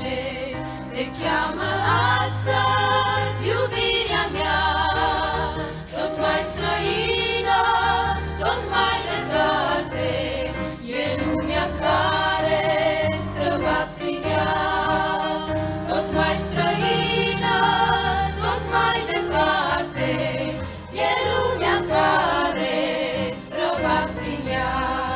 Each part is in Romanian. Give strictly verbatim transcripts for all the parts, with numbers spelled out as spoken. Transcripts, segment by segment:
dulce, te cheamă astăzi iubirea mea, tot mai străină, tot mai departe, e lumea care străbat prin ea, tot mai străină, tot mai departe, e lumea care străbat prin ea.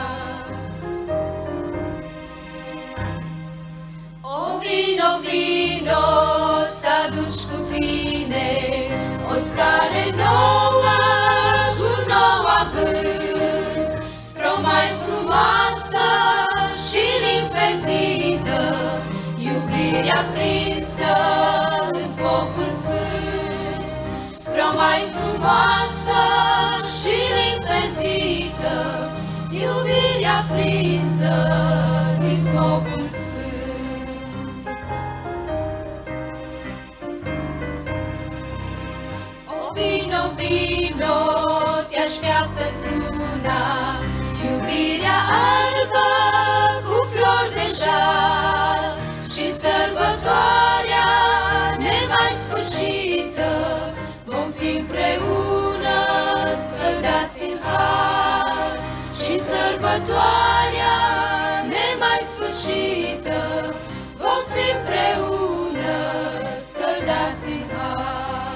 O vino, vino, să aduci cu tine o stare nouă, un nou avânt, spre o mai frumoasă și limpezită, iubirea prinsă în focul sfânt, spre o mai frumoasă și limpezită, iubirea prinsă din focul sfânt. Vino, vino, te așteaptă într-una, iubirea albă cu flori de jar, și sărbătoarea nemai sfârșită, vom fi împreună scăldați în har, și sărbătoarea nemai sfârșită, vom fi împreună scăldați în har.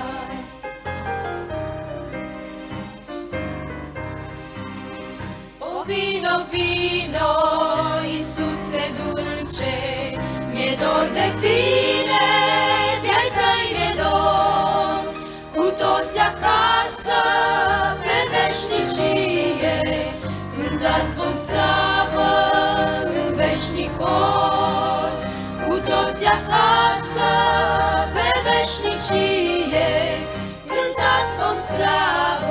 Vino, vino, Iisuse dulce, mi-e dor de tine, de-ai tăi mi-e dor, cu toți acasă pe veșnicie, cântați vom slavă în veșnic cor, cu toți acasă pe veșnicie, cântați vom slavă